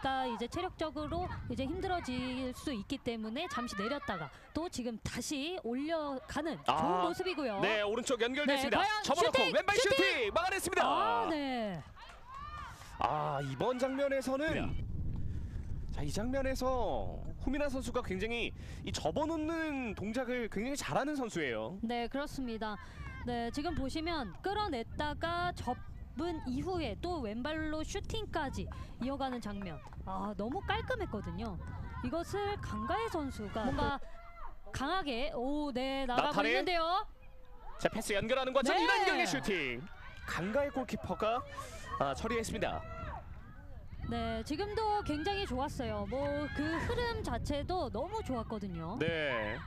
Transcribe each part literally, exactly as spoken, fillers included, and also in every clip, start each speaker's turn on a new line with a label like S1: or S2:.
S1: 보니까 이제 체력적으로 이제 힘들어질 수 있기 때문에 잠시 내렸다가 또 지금 다시 올려가는
S2: 아,
S1: 좋은 모습이고요.
S2: 네, 오른쪽 연결됐습니다.
S1: 네,
S2: 접어놓고
S1: 슈팅!
S2: 왼발 슈팅!
S1: 슈팅!
S2: 막아냈습니다.
S1: 아, 네.
S2: 아, 이번 장면에서는 자, 이 장면에서 후미나 선수가 굉장히 이 접어놓는 동작을 굉장히 잘하는 선수예요.
S1: 네, 그렇습니다. 네, 지금 보시면 끌어냈다가 접은 이후에 또 왼발로 슈팅까지 이어가는 장면. 아, 너무 깔끔했거든요. 이것을 강가혜 선수가 뭔가 강하게 오, 네, 나가고
S2: 나타내.
S1: 있는데요.
S2: 자, 패스 연결하는 과정
S1: 네.
S2: 이란경의 슈팅. 강가의 골키퍼가 아, 처리했습니다.
S1: 네, 지금도 굉장히 좋았어요. 뭐 그 흐름 자체도 너무 좋았거든요.
S2: 네.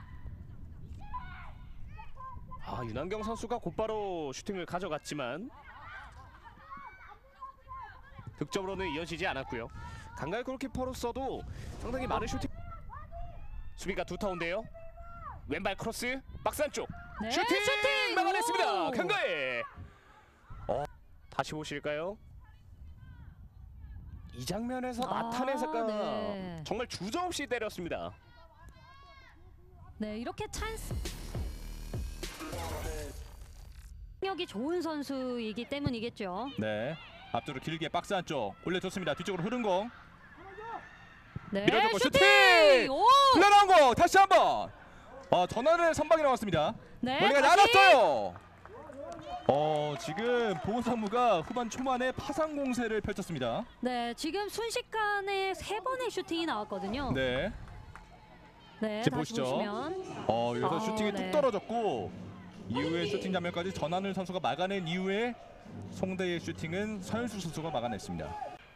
S2: 아, 윤한경 선수가 곧바로 슈팅을 가져갔지만 득점으로는 이어지지 않았고요. 강가의 골키퍼로서도 상당히 많은 슈팅. 수비가 두터운데요. 왼발 크로스 박스 안쪽.
S1: 네,
S2: 슈팅!
S1: 슈팅!
S2: 막아냈습니다.
S1: 오!
S2: 강가혜. 어, 다시 보실까요? 이 장면에서
S1: 아,
S2: 나타내서가
S1: 네.
S2: 정말 주저없이 때렸습니다.
S1: 네, 이렇게 찬스 능력이 좋은 선수이기 때문이겠죠.
S3: 네, 앞쪽으로 길게 박스 안쪽 올려줬습니다. 뒤쪽으로 흐른 공
S1: 네,
S3: 밀어줬고
S1: 슈팅!
S3: 슈팅!
S1: 오!
S3: 흘러나온 공 다시 한번 어, 전환을 선방이 나왔습니다.
S1: 네,
S3: 머리가
S1: 다시!
S3: 날았어요. 어, 지금 보은상무가 후반 초반에 파상 공세를 펼쳤습니다.
S1: 네, 지금 순식간에 세 번의 슈팅이 나왔거든요.
S3: 네,
S1: 네,
S3: 이제
S1: 다시
S3: 보시죠.
S1: 보시면
S3: 어, 여기서
S1: 아,
S3: 슈팅이
S1: 네.
S3: 뚝 떨어졌고 이후에 슈팅 장면까지 전환을 선수가 막아낸 이후에 송대의 슈팅은 서현수 선수가 막아냈습니다.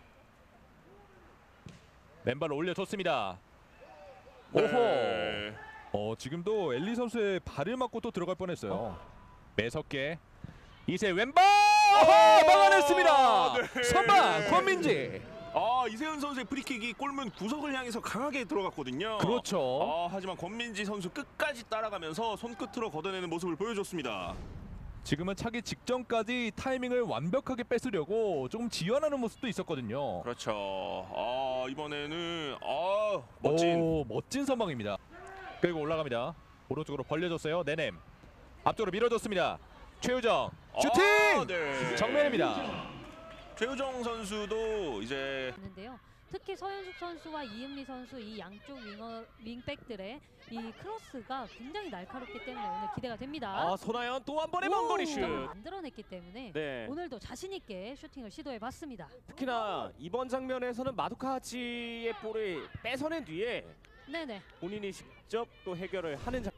S3: 왼발을 올려줬습니다. 오호.
S2: 네.
S3: 어, 지금도 엘리 선수의 발을 맞고 또 들어갈 뻔했어요. 매섭게 이세 왼발
S2: 어허!
S3: 막아냈습니다.
S2: 네.
S3: 선방 권민지.
S4: 아, 이세훈 선수의 프리킥이 골문 구석을 향해서 강하게 들어갔거든요.
S3: 그렇죠.
S4: 아, 하지만 권민지 선수 끝까지 따라가면서 손끝으로 걷어내는 모습을 보여줬습니다.
S3: 지금은 차기 직전까지 타이밍을 완벽하게 뺏으려고 조금 지연하는 모습도 있었거든요.
S4: 그렇죠. 아, 이번에는 아, 멋진.
S3: 오, 멋진 선방입니다. 그리고 올라갑니다. 오른쪽으로 벌려줬어요. 네넴 앞쪽으로 밀어줬습니다. 최우정 슈팅!
S4: 아, 네.
S3: 정면입니다.
S4: 최우정 선수도 이제
S1: 있는데요. 특히 서현숙 선수와 이은미 선수 이 양쪽 윙어 윙백들의 이 크로스가 굉장히 날카롭기 때문에 오늘 기대가 됩니다.
S2: 아, 손아연 또 한 번의 먼 거리 슛.
S1: 만들어냈기 때문에
S2: 네.
S1: 오늘도 자신 있게 슈팅을 시도해봤습니다.
S2: 특히나 이번 장면에서는 마두카치의 볼을 뺏어낸 뒤에
S1: 네네.
S2: 본인이 직접 또 해결을 하는 장.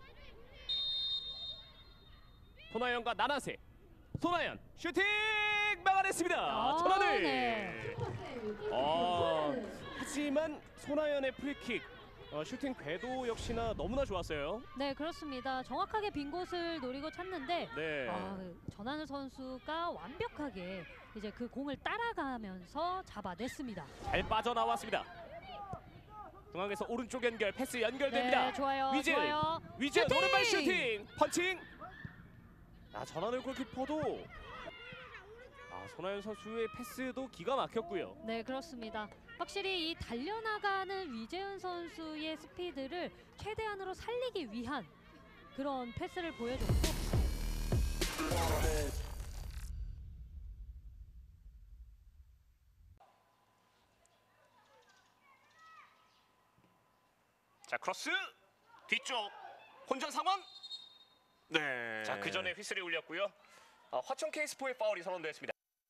S2: 손아연과 나나세. 손아연 슈팅 막아냈습니다.
S1: 아,
S2: 전환을.
S1: 네.
S2: 어, 하지만 손아연의 프리킥 어, 슈팅 궤도 역시나 너무나 좋았어요.
S1: 네, 그렇습니다. 정확하게 빈 곳을 노리고 찾는데
S2: 네.
S1: 아, 전하늘 선수가 완벽하게 이제 그 공을 따라가면서 잡아냈습니다.
S2: 잘 빠져나왔습니다. 중앙에서 오른쪽 연결 패스 연결됩니다.
S1: 네, 좋아요.
S2: 위즈는,
S1: 좋아요.
S2: 위즈는
S1: 슈팅!
S2: 오른발 슈팅 펀칭. 아, 전하늘 골키퍼도 아, 손아연 선수의 패스도 기가 막혔고요.
S1: 네, 그렇습니다. 확실히 이 달려나가는 위재은 선수의 스피드를 최대한으로 살리기 위한 그런 패스를 보여줬고
S2: 자, 크로스 뒤쪽 혼전 상황.
S4: 네.
S2: 자, 그 전에 휘슬이 울렸고요. 아, 화천 케이스포의 파울이 선언됐습니다.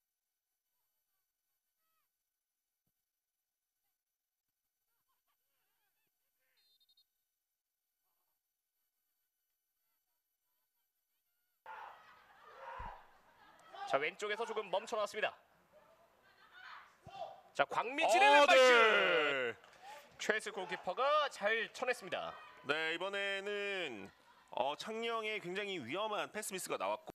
S2: 자, 왼쪽에서 조금 멈춰놨습니다. 자, 광민진의
S4: 어,
S2: 왼발 슛.
S4: 네.
S2: 최수 골키퍼가 잘 쳐냈습니다.
S4: 네, 이번에는 어, 창녕의 굉장히 위험한 패스 미스가 나왔고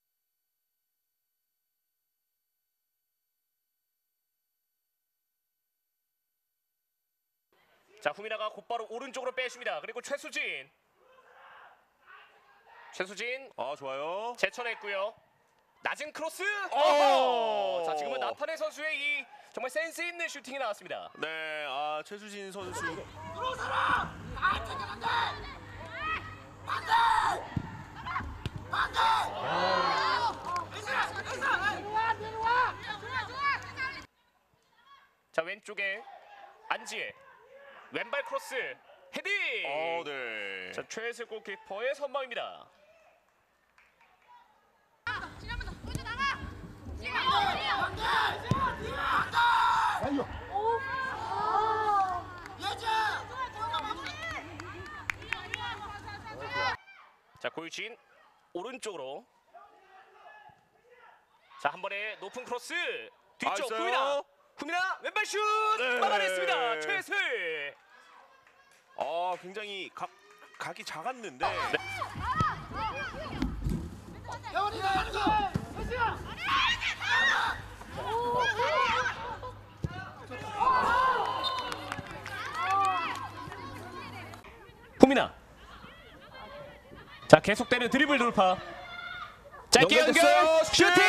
S2: 자, 후미나가 곧바로 오른쪽으로 빼줍니다. 그리고 최수진. 최수진
S4: 아, 좋아요.
S2: 제쳐냈고요. 낮은 크로스.
S4: 어!
S2: 자, 지금은 나타네 선수의 이 정말 센스 있는 슈팅이 나왔습니다.
S4: 네, 아 최수진 선수.
S2: 자, 왼쪽에 안지혜 왼발 크로스 헤딩.
S4: 어, 네.
S2: 자, 최혜슬 골키퍼의 선방입니다. 자, 고유진 오른쪽으로. 자, 한 번에 높은 크로스 뒤쪽
S4: 아, 있어요?
S2: 후미나. 후미나 왼발 슛
S4: 네.
S2: 막아냈습니다. 최혜슬.
S4: 아, 굉장히 각 각이 작았는데.
S2: 네. 후미나. 자, 계속되는 드리블 돌파. 짧게 연결
S3: 연결됐어요.
S2: 슈팅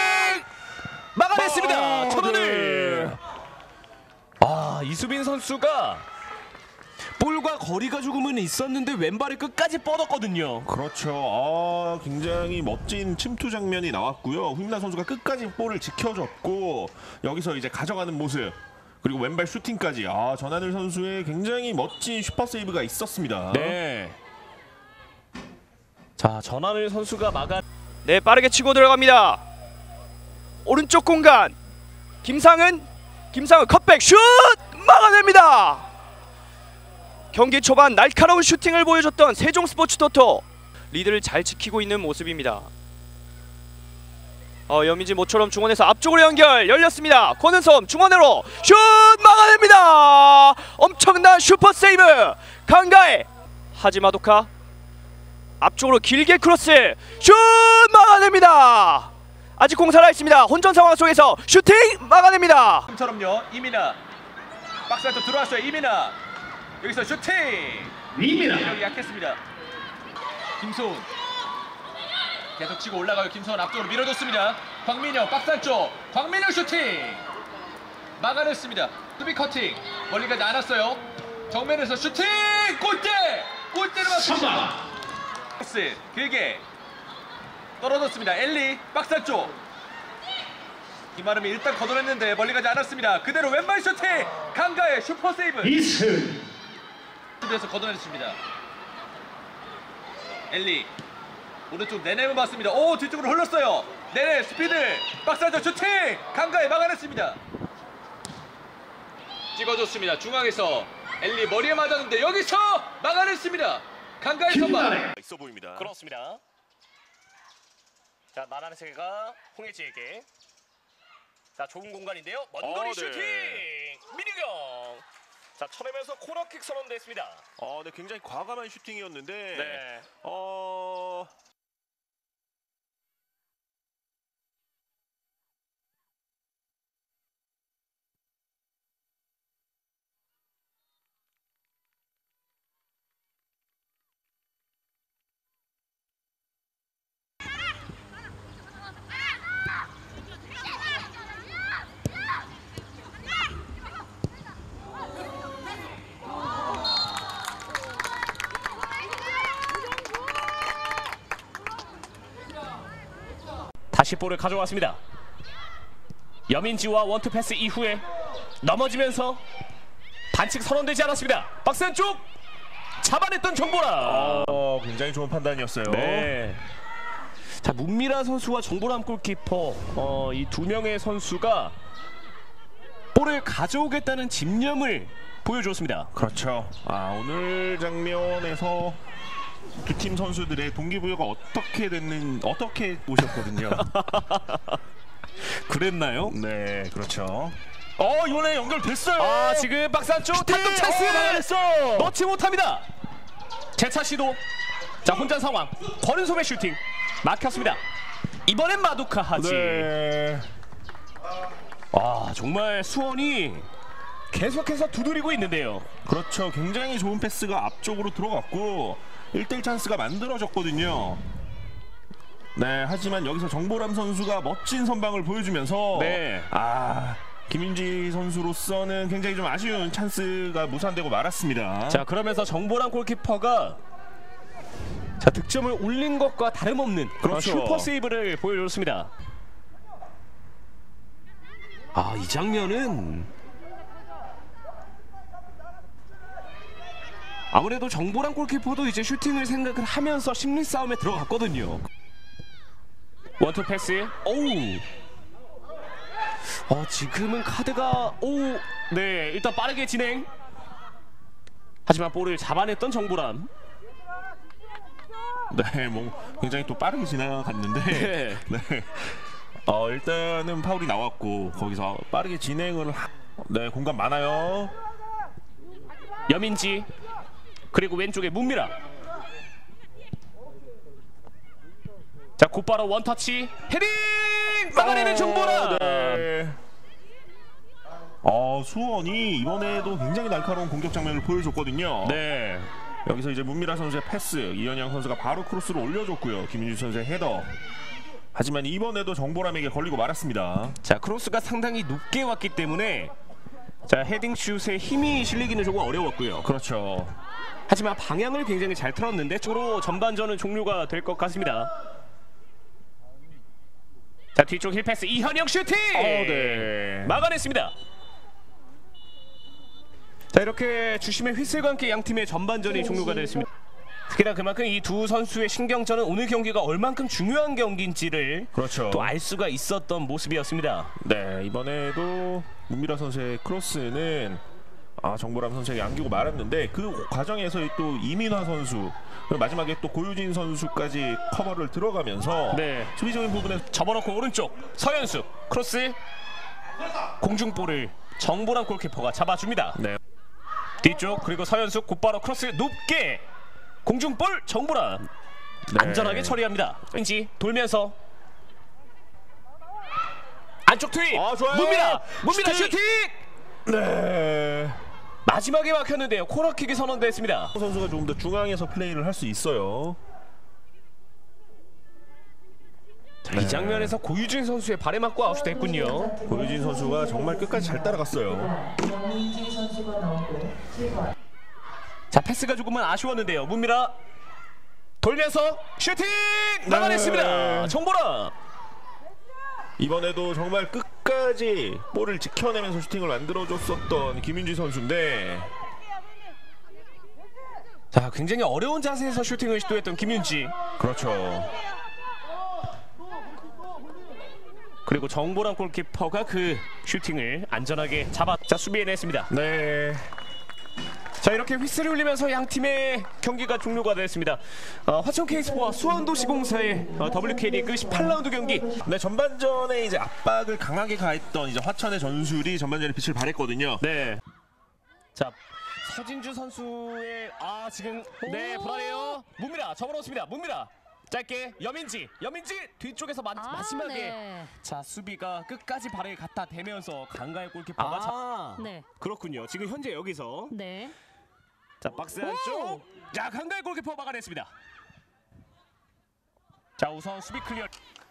S2: 막아냈습니다.
S3: 어,
S2: 천원을. 아, 이수빈 선수가 볼과 거리가 조금은 있었는데 왼발이 끝까지 뻗었거든요.
S4: 그렇죠. 아, 굉장히 멋진 침투 장면이 나왔고요. 후미나 선수가 끝까지 볼을 지켜줬고 여기서 이제 가져가는 모습 그리고 왼발 슈팅까지. 아, 전하늘 선수의 굉장히 멋진 슈퍼 세이브가 있었습니다.
S2: 네. 자, 전하늘 선수가 막아.
S5: 네, 빠르게 치고 들어갑니다. 오른쪽 공간 김상은 김상은 컷백 슛 막아냅니다. 경기 초반 날카로운 슈팅을 보여줬던 세종스포츠토토 리드를 잘 지키고 있는 모습입니다. 어, 여민지 모처럼 중원에서 앞쪽으로 연결 열렸습니다. 권은솜 중원으로 슛 막아냅니다. 엄청난 슈퍼 세이브 강가에 하지마도카 앞쪽으로 길게 크로스 슛 막아냅니다. 아직 공 살아있습니다. 혼전 상황 속에서 슈팅 막아냅니다.
S3: 지금처럼요. 이민아 박스 안쪽 들어왔어요. 이민아 여기서 슈팅. 이민아 여기 약했습니다. 김소은 계속 치고 올라가요. 김소은 앞쪽으로 밀어줬습니다. 광민혁 박스 안쪽 광민혁 슈팅 막아냈습니다. 수비 커팅 멀리까지 안 왔어요. 정면에서 슈팅 골대 골대로 맞습니다. 박스 길게 떨어졌습니다. 엘리 박스 안쪽 이마름이 일단 걷어냈는데 멀리 가지 않았습니다. 그대로 왼발 슈팅 강가의 슈퍼 세이브 이승 에서 걷어냈습니다. 엘리 오른쪽 네네을 봤습니다. 오 뒤쪽으로 흘렀어요. 네네 스피드 박스 안쪽 슈팅 강가에 막아냈습니다. 찍어줬습니다. 중앙에서 엘리 머리에 맞았는데 여기서 막아냈습니다. 강가의 선방
S4: 있어 보입니다.
S2: 그렇습니다. 자, 나라는 세계가 홍혜지에게. 자, 좁은 공간인데요. 먼 거리
S4: 어,
S2: 슈팅
S4: 네.
S2: 민유경. 자, 쳐내면서 코너킥 선언됐습니다.
S4: 어, 네, 굉장히 과감한 슈팅이었는데.
S2: 네.
S4: 어.
S2: 다시 볼을 가져왔습니다. 여민지와 원투 패스 이후에 넘어지면서 반칙 선언되지 않았습니다. 박스 안쪽 잡아냈던 정보람.
S4: 어, 굉장히 좋은 판단이었어요.
S2: 네. 자, 문미라 선수와 정보람 골키퍼 어, 이 두 명의 선수가 볼을 가져오겠다는 집념을 보여주었습니다.
S4: 그렇죠. 아, 오늘 장면에서 두 팀 선수들의 동기부여가 어떻게 됐는 어떻게 오셨거든요.
S2: 그랬나요?
S4: 네, 그렇죠. 어, 이번에 연결됐어요.
S2: 아, 지금 박스 안쪽 단독 찬스
S4: 막아냈어.
S2: 넣지 못합니다. 재차 시도. 자, 혼전 상황. 권은솜의 슈팅 막혔습니다. 이번엔 마두카 하지.
S4: 네.
S2: 아, 정말 수원이 계속해서 두드리고 있는데요.
S4: 그렇죠. 굉장히 좋은 패스가 앞쪽으로 들어갔고 일 대 일 찬스가 만들어졌거든요. 네, 하지만 여기서 정보람 선수가 멋진 선방을 보여주면서
S2: 네.
S4: 아, 김윤지 선수로서는 굉장히 좀 아쉬운 찬스가 무산되고 말았습니다.
S2: 자, 그러면서 정보랑 골키퍼가 자 득점을 올린 것과 다름없는 그런
S4: 그렇죠.
S2: 슈퍼 세이브를 보여줬습니다. 아, 이 장면은 아무래도 정보랑 골키퍼도 이제 슈팅을 생각을 하면서 심리 싸움에 들어갔거든요. 원투 패스. 오우. 어, 지금은 카드가 오, 네, 일단 빠르게 진행. 하지만 볼을 잡아냈던 정보람.
S4: 네, 뭐 굉장히 또 빠르게 지나갔는데
S2: 네.
S4: 네. 어, 일단은 파울이 나왔고 거기서 빠르게 진행을 하... 네, 공간 많아요.
S2: 여민지 그리고 왼쪽에 문미라. 자, 곧바로 원터치 헤딩 막아내는 정보람.
S4: 네. 어, 수원이 이번에도 굉장히 날카로운 공격 장면을 보여줬거든요.
S2: 네.
S4: 여기서 이제 문미라 선수의 패스, 이현영 선수가 바로 크로스로 올려줬고요. 김윤주 선수의 헤더. 하지만 이번에도 정보람에게 걸리고 말았습니다.
S2: 자, 크로스가 상당히 높게 왔기 때문에 자 헤딩 슛에 힘이 실리기는 조금 어려웠고요.
S4: 그렇죠.
S2: 하지만 방향을 굉장히 잘 틀었는데 쪽으로 전반전은 종료가 될 것 같습니다. 자, 뒤쪽 힐패스 이현영 슈팅!
S4: 어, 네.
S2: 막아냈습니다. 자, 이렇게 주심의 휘슬과 함께 양 팀의 전반전이 종료가 됐습니다. 특히나 그만큼 이 두 선수의 신경전은 오늘 경기가 얼만큼 중요한 경기인지를
S4: 그렇죠.
S2: 또 알 수가 있었던 모습이었습니다.
S4: 네, 이번에도 문미라 선수의 크로스는 아, 정보람 선수에게 안기고 말았는데 그 과정에서 또 이민화 선수 그리고 마지막에 또 고유진 선수까지 커버를 들어가면서
S2: 네.
S4: 수비적인 부분에
S2: 접어놓고 오른쪽 서현숙 크로스 공중볼을 정보람 골키퍼가 잡아줍니다.
S4: 네.
S2: 뒤쪽 그리고 서현숙 곧바로 크로스 높게 공중볼 정보람
S4: 네.
S2: 안전하게 처리합니다. 왠지 돌면서 안쪽 투입
S4: 아, 좋아요.
S2: 문미라 문미라
S4: 슈팅!
S2: 슈팅
S4: 네.
S2: 마지막에 막혔는데요. 코너킥이 선언됐습니다.
S4: 선수가 조금 더 중앙에서 플레이를 할 수 있어요.
S2: 자,
S4: 네.
S2: 이 장면에서 고유진 선수의 발에 맞고 아웃이 됐군요.
S4: 고유진 선수가 정말 끝까지 잘 따라갔어요.
S2: 자, 패스가 조금은 아쉬웠는데요. 문미라 돌면서 슈팅 막아냈습니다.
S4: 네.
S2: 정보람
S4: 이번에도 정말 끝까지 볼을 지켜내면서 슈팅을 만들어줬었던 김윤지 선수인데
S2: 자, 굉장히 어려운 자세에서 슈팅을 시도했던 김윤지
S4: 그렇죠.
S2: 그리고 정보람 골키퍼가 그 슈팅을 안전하게 잡아 자 수비해냈습니다.
S4: 네.
S2: 자, 이렇게 휘슬이 울리면서 양 팀의 경기가 종료가 됐습니다. 어, 화천 K스포와 수원도시공사의 어, 더블유케이리그 십팔 라운드 경기.
S4: 네, 전반전에 이제 압박을 강하게 가했던 이제 화천의 전술이 전반전에 빛을 발했거든요.
S2: 네. 자, 서진주 선수의 아 지금 네 불안해요. 문미라 접어놓습니다. 문미라 짧게 여민지 여민지 뒤쪽에서 마,
S1: 아,
S2: 마지막에
S1: 네.
S2: 자 수비가 끝까지 발을 갖다 대면서 강가의 골키퍼가
S1: 아,
S2: 자,
S1: 네.
S2: 그렇군요. 지금 현재 여기서
S1: 네.
S2: 자 박스 안쪽 자 강가의 골키퍼 막아냈습니다. 자 우선 수비 클리어.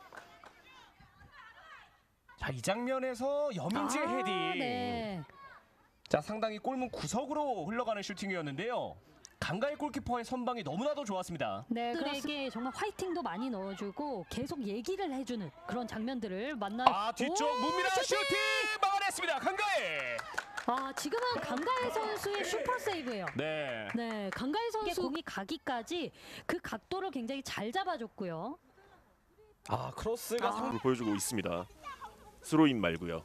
S2: 자 이 장면에서 여민지의
S1: 아,
S2: 헤딩.
S1: 네.
S2: 자 상당히 골문 구석으로 흘러가는 슈팅이었는데요. 강가의 골키퍼의 선방이 너무나도 좋았습니다.
S1: 네, 그에게 정말 화이팅도 많이 넣어주고 계속 얘기를 해주는 그런 장면들을 만나.
S2: 아 뒤쪽 문미라 슈팅 막아냈습니다. 강가의.
S1: 아 지금은 강가혜 선수의 슈퍼 세이브예요.
S2: 네.
S1: 네, 강가혜 선수 공이 가기까지 그 각도를 굉장히 잘 잡아줬고요.
S2: 아 크로스가
S1: 아.
S2: 상...
S4: 보여주고 있습니다. 스로인 말고요.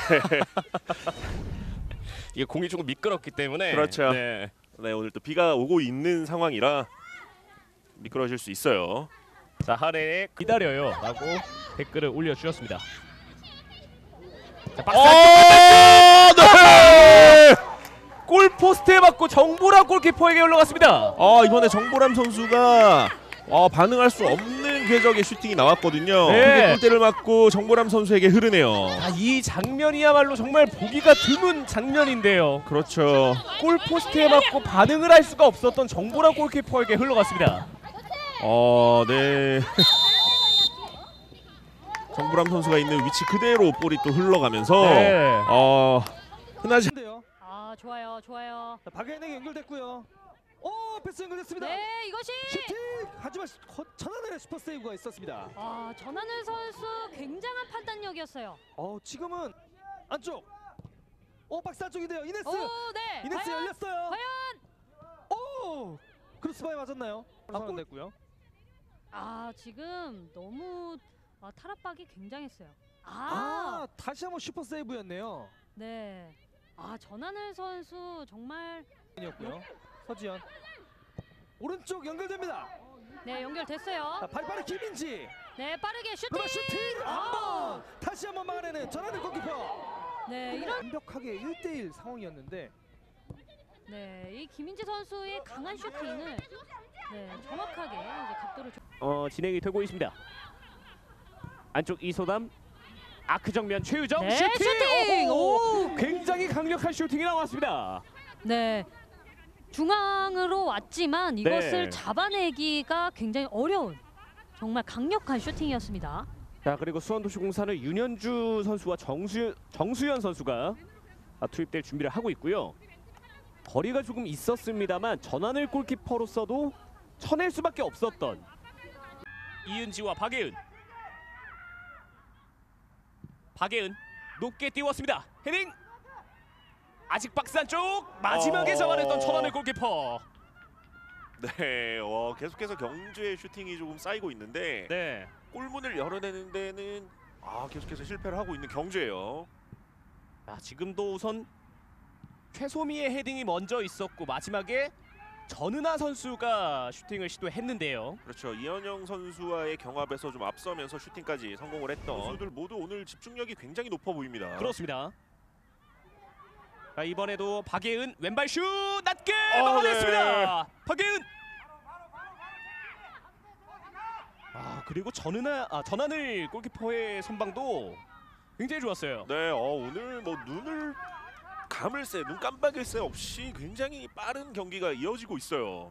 S2: 이게 공이 조금 미끄럽기 때문에
S4: 그렇죠.
S2: 네.
S4: 네, 오늘 또 비가 오고 있는 상황이라 미끄러질 수 있어요.
S2: 자 하레에 기다려요 라고 댓글을 올려주셨습니다. 자 박스 안쪽
S4: 네!
S2: 골 포스트에 맞고 정보람 골키퍼에게 올라갔습니다.
S4: 아, 이번에 정보람 선수가 어, 반응할 수 없는 궤적의 슈팅이 나왔거든요.
S2: 네.
S4: 그게 골대를 맞고 정보람 선수에게 흐르네요.
S2: 아, 이 장면이야말로 정말 보기가 드문 장면인데요.
S4: 그렇죠.
S2: 골 포스트에 맞고 반응을 할 수가 없었던 정보람 골키퍼에게 흘러갔습니다.
S4: 어, 네. 정부람 선수가 있는 위치 그대로 볼이 또 흘러가면서
S6: 네.
S4: 어 흔하지
S6: 인데요.
S1: 아 좋아요, 좋아요.
S6: 자, 박예은에게 연결됐고요. 오, 패스 연결됐습니다.
S1: 네, 이것이
S6: 슈팅! 하지만 시- 허- 천하늘의 슈퍼 세이브가 있었습니다.
S1: 아 전하늘 선수 굉장한 판단력이었어요.
S6: 어, 지금은 안쪽. 오, 박스 안쪽인데요. 이네스.
S1: 오, 네.
S6: 이네스
S1: 과연
S6: 열렸어요.
S1: 과연
S6: 오! 크로스바에 맞았나요? 선언 됐고요.
S1: 아 지금 너무 아, 탈압박이 굉장했어요. 아,
S6: 아, 다시 한번 슈퍼 세이브였네요.
S1: 네. 아 전하늘 선수 정말
S6: 이었고요. 서지현. 오른쪽 연결됩니다.
S1: 네 연결됐어요.
S6: 자, 발빠른 김민지.
S1: 네 빠르게 슈팅.
S6: 그만 슈팅!
S1: 아!
S6: 한번 다시 한번 막아내는 전하늘 골키퍼.
S1: 네 이런
S6: 완벽하게 일 대 일 상황이었는데
S1: 네이 김민지 선수의 강한 슈팅을 네 정확하게 이제 각도를 조...
S2: 어, 진행이 되고 있습니다. 안쪽 이소담 아크 정면 최유정
S1: 네,
S2: 슈팅!
S1: 슈팅!
S2: 오! 굉장히 강력한 슈팅이 나왔습니다.
S1: 네 중앙으로 왔지만 이것을
S2: 네.
S1: 잡아내기가 굉장히 어려운 정말 강력한 슈팅이었습니다.
S2: 자, 그리고 수원도시공사는 윤현주 선수와 정수 정수현 선수가 아, 투입될 준비를 하고 있고요. 거리가 조금 있었습니다만 전하늘 골키퍼로서도 쳐낼 수밖에 없었던 이은지와 박예은. 박예은 높게 띄웠습니다. 헤딩. 아직 박스 안쪽 마지막에
S4: 어.
S2: 잡아냈던 전하늘 골키퍼.
S4: 네, 어, 계속해서 경주의 슈팅이 조금 쌓이고 있는데
S2: 네.
S4: 골문을 열어내는 데는 아, 계속해서 실패를 하고 있는 경주예요.
S2: 아, 지금도 우선 최소미의 헤딩이 먼저 있었고 마지막에 전은하 선수가 슈팅을 시도했는데요.
S4: 그렇죠. 이현영 선수와의 경합에서 좀 앞서면서 슈팅까지 성공을 했던 선수들 모두 오늘 집중력이 굉장히 높아 보입니다.
S2: 그렇습니다. 자, 이번에도 박예은 왼발 슛 낮게
S4: 아,
S2: 막아냈습니다. 박예은. 아, 그리고 전은하 아, 전하늘 골키퍼의 선방도 굉장히 좋았어요.
S4: 네, 어, 오늘 뭐 눈을 감을 새, 눈 깜빡일 새 없이 굉장히 빠른 경기가 이어지고 있어요.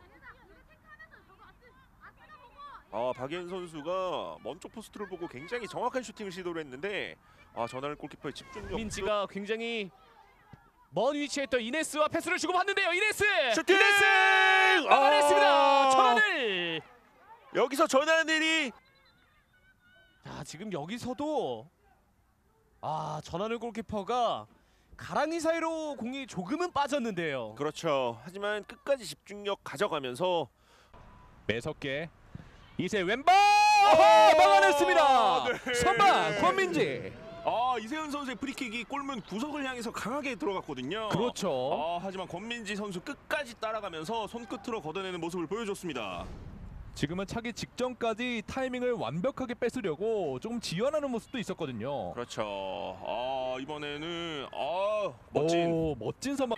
S4: 아, 박예은 선수가 먼쪽 포스트를 보고 굉장히 정확한 슈팅을 시도를 했는데 아, 전하늘 골키퍼의 집중력.
S2: 민지가 굉장히 먼 위치에 있던 이네스와 패스를 주고받는데요. 이네스!
S4: 슈팅!
S2: 이네스! 막아냈습니다.
S4: 아!
S2: 전하늘!
S4: 여기서 전하늘이
S2: 자, 지금 여기서도 아, 전하늘 골키퍼가 가랑이 사이로 공이 조금은 빠졌는데요.
S4: 그렇죠. 하지만 끝까지 집중력 가져가면서
S6: 매섭게
S2: 이제 왼발 아, 막아냈습니다.
S4: 네.
S2: 선방 권민지.
S4: 아, 이세훈 선수의 프리킥이 골문 구석을 향해서 강하게 들어갔거든요.
S2: 그렇죠.
S4: 아, 하지만 권민지 선수 끝까지 따라가면서 손끝으로 걷어내는 모습을 보여줬습니다.
S6: 지금은 차기 직전까지 타이밍을 완벽하게 뺏으려고 조금 지연하는 모습도 있었거든요.
S4: 그렇죠. 아, 이번에는 아, 멋진
S6: 오, 멋진 선방.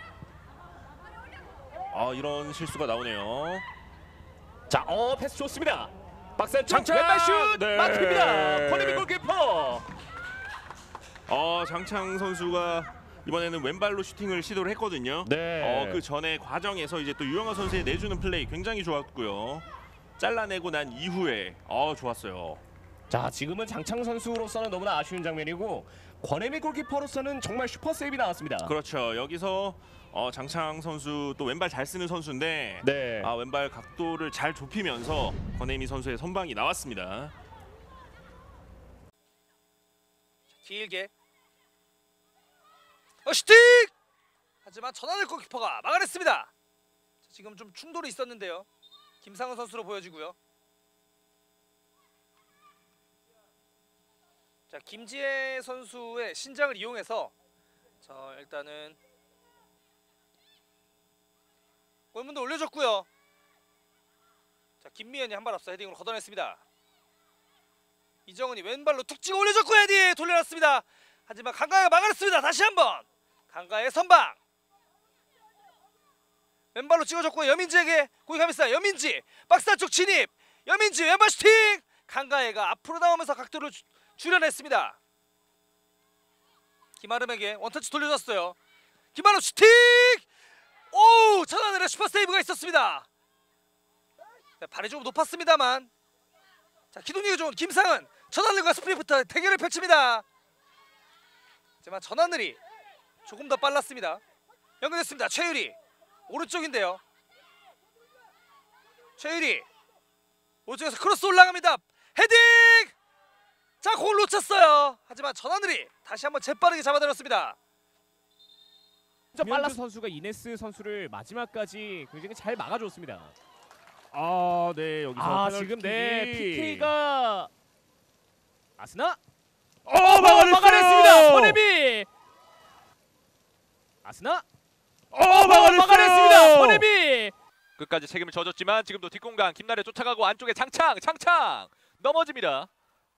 S4: 아, 이런 실수가 나오네요.
S2: 자, 어 패스 좋습니다. 박스 안쪽
S4: 장창!
S2: 왼발 슛
S4: 네.
S2: 막힙니다. 권혜민 골키퍼.
S4: 아, 장창 선수가 이번에는 왼발로 슈팅을 시도를 했거든요.
S2: 네.
S4: 어, 그 전에 과정에서 이제 또 유영하 선수의 내주는 플레이 굉장히 좋았고요. 잘라내고 난 이후에 어, 좋았어요.
S2: 자, 지금은 장창 선수로서는 너무나 아쉬운 장면이고 권혜민 골키퍼로서는 정말 슈퍼 세이브가 나왔습니다.
S4: 그렇죠. 여기서 어, 장창 선수 또 왼발 잘 쓰는 선수인데
S2: 네.
S4: 아, 왼발 각도를 잘 좁히면서 권혜미 선수의 선방이 나왔습니다.
S7: 길게 어, 슈팅! 하지만 전하늘 골키퍼가 막아냈습니다. 자, 지금 좀 충돌이 있었는데요. 김상훈 선수로 보여지고요. 자, 김지혜 선수의 신장을 이용해서 자, 일단은 골문도 올려줬고요. 자, 김미연이 한 발 앞서 헤딩으로 걷어냈습니다. 이정은이 왼발로 툭 찍어 올려줬고 헤딩 돌려놨습니다. 하지만 강가가 막아냈습니다. 다시 한번 강가의 선방. 왼발로 찍어줬고 여민지에게 공이 가면서 여민지 박스 안쪽 진입. 여민지 왼발 슈팅. 강가혜가 앞으로 나오면서 각도를 주, 줄여냈습니다. 김아름에게 원터치 돌려줬어요. 김아름 슈팅. 오, 전하늘의 슈퍼 세이브가 있었습니다. 자, 발이 조금 높았습니다만 자, 기동력이 좋은 김상은 전하늘과 스프린트부터 대결을 펼칩니다. 하지만 전하늘이 조금 더 빨랐습니다. 연결됐습니다. 최유리 오른쪽인데요. 최유리 오른쪽에서 크로스 올라갑니다. 헤딩! 자, 공을 놓쳤어요. 하지만 전하늘이 다시 한번 재빠르게 잡아들었습니다.
S2: 김현주 선수가 이네스 선수를 마지막까지 굉장히 잘 막아줬습니다. 아, 네 여기서 아, 지금 네 피케이가 아스나 어, 막아냈어요. 막아냈습니다. 손혜비 아스나 어, 막아냈어요. 막아냈습니다. 손혜비
S3: 끝까지 책임을 져줬지만 지금도 뒷공간 김나래 쫓아가고 안쪽에 장창 장창 넘어집니다.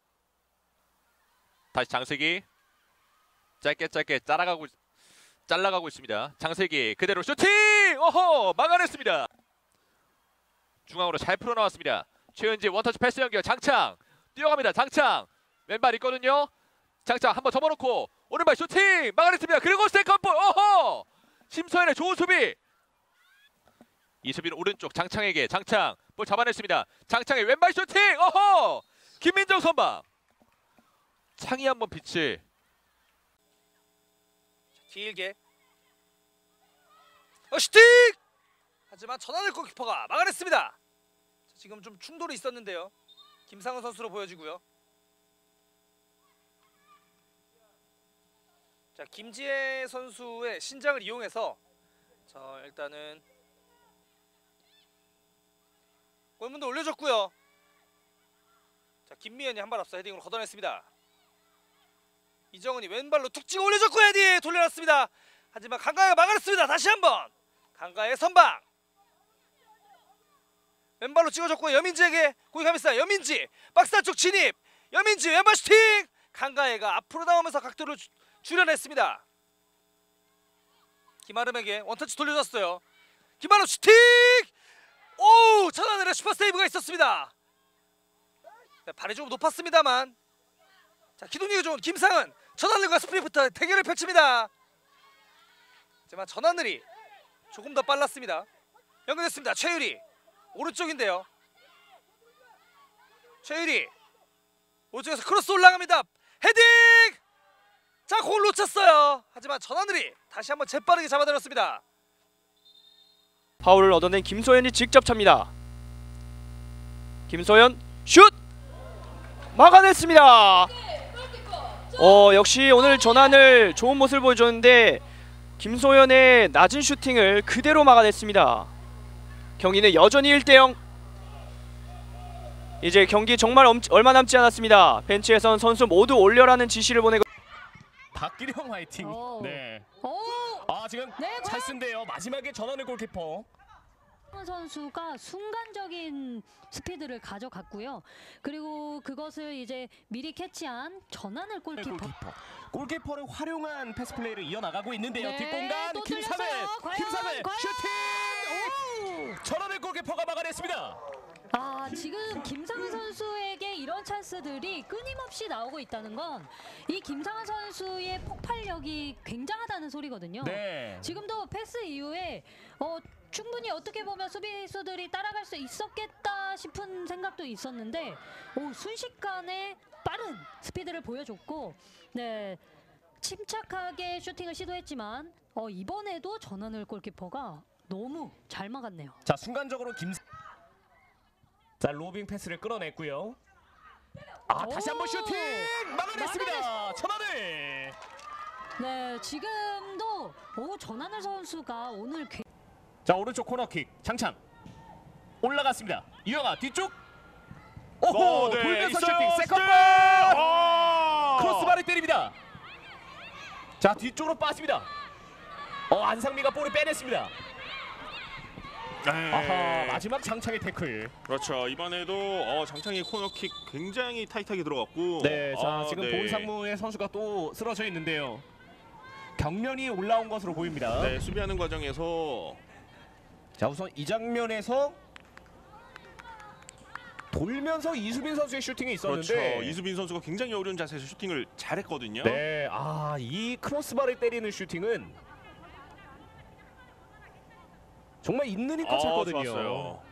S3: 다시 장세기 짧게 짧게 따라가고 잘라가고 있습니다. 장세기 그대로 슈팅! 오호! 막아냈습니다. 중앙으로 잘 풀어나왔습니다. 최은지 원터치 패스 연결 장창 뛰어갑니다. 장창 왼발 있거든요. 장창 한번 접어놓고 오른발 슈팅! 막아냈습니다. 그리고 세컨볼! 오호! 심서연의 좋은 수비! 이수빈 오른쪽 장창에게 장창 볼 잡아냈습니다. 장창의 왼발 슈팅! 오호! 김민정 선방! 창이 한번 빛을
S7: 길게 어, 슈팅! 하지만 전하늘 골키퍼가 막아냈습니다. 자, 지금 좀 충돌이 있었는데요. 김상훈 선수로 보여지고요. 자, 김지혜 선수의 신장을 이용해서 자, 일단은 골문도 올려줬고요. 자, 김미연이 한 발 앞서 헤딩으로 걷어냈습니다. 이정은이 왼발로 툭 찍어 올려줬고 헤딩 돌려놨습니다. 하지만 강가혜가 막아냈습니다. 다시 한번 강가의 선방 왼발로 찍어줬고 여민지에게 공이 가면서 여민지 박스 안쪽 진입 여민지 왼발 슈팅 강가혜가 앞으로 나오면서 각도를 주, 줄여냈습니다. 김아름에게 원터치 돌려줬어요. 김아름 슈팅 오 전하늘의 슈퍼세이브가 있었습니다. 네, 발이 좀 높았습니다만 자 기동력이 좋은 김상은 전하늘과 스프린트부터 대결을 펼칩니다. 하지만 전하늘이 조금 더 빨랐습니다. 연결됐습니다. 최유리 오른쪽인데요. 최유리 오른쪽에서 크로스 올라갑니다. 헤딩! 자 공을 놓쳤어요. 하지만 전하늘이 다시 한번 재빠르게 잡아들었습니다.
S5: 파울을 얻어낸 김소연이 직접 찹니다. 김소연 슛! 막아냈습니다. 어 역시 오늘 전하늘 좋은 모습을 보여줬는데 김소연의 낮은 슈팅을 그대로 막아냈습니다. 경기는 여전히 일 대 영. 이제 경기 정말 엄, 얼마 남지 않았습니다. 벤치에선 선수 모두 올려라는 지시를 보내고
S2: 박기령 화이팅.
S1: 오.
S2: 네.
S1: 오!
S2: 아 지금
S1: 네,
S2: 찬스인데요. 마지막에 전하늘 골키퍼.
S1: 박지원 선수가 순간적인 스피드를 가져갔고요. 그리고 그것을 이제 미리 캐치한 전하늘 골키퍼.
S2: 골키퍼. 골키퍼를 활용한 패스 플레이를 이어나가고 있는데요.
S1: 네,
S2: 뒷공간
S1: 또
S2: 김사벨.
S1: 뚫렸어요. 과연,
S2: 김사벨
S1: 과연?
S2: 슈팅! 전하늘 골키퍼가 막아냈습니다.
S1: 아 지금 김상은 선수에게 이런 찬스들이 끊임없이 나오고 있다는 건 이 김상은 선수의 폭발력이 굉장하다는 소리거든요.
S2: 네.
S1: 지금도 패스 이후에 어, 충분히 어떻게 보면 수비수들이 따라갈 수 있었겠다 싶은 생각도 있었는데 오, 순식간에 빠른 스피드를 보여줬고 네 침착하게 슈팅을 시도했지만 어, 이번에도 전하늘 골키퍼가 너무 잘 막았네요.
S2: 자 순간적으로 김. 자 로빙 패스를 끌어냈고요. 아 다시 한번 슈팅 막아냈습니다. 전하늘.
S1: 네 지금도 오, 전하늘 선수가 오늘 개...
S2: 자 오른쪽 코너킥 장창 올라갔습니다. 유영아 뒤쪽. 오호
S4: 오, 네,
S2: 돌면서
S4: 있어요.
S2: 슈팅 세컨볼.
S4: 아!
S2: 크로스바를 때립니다. 자 뒤쪽으로 빠집니다. 어 안상미가 볼을 빼냈습니다.
S4: 네.
S2: 아하 마지막 장창의 태클.
S4: 그렇죠. 이번에도 어, 장창희 코너킥 굉장히 타이트하게 들어갔고.
S2: 네, 자
S4: 아,
S2: 지금
S4: 네.
S2: 보이상무의 선수가 또 쓰러져 있는데요. 경련이 올라온 것으로 보입니다.
S4: 네, 수비하는 과정에서
S2: 자 우선 이 장면에서 돌면서 이수빈 선수의 슈팅이 있었는데.
S4: 그렇죠. 이수빈 선수가 굉장히 어려운 자세에서 슈팅을 잘했거든요.
S2: 네, 아 이 크로스바를 때리는 슈팅은 정말 있는 힘껏
S4: 아,
S2: 찼거든요.
S4: 좋았어요.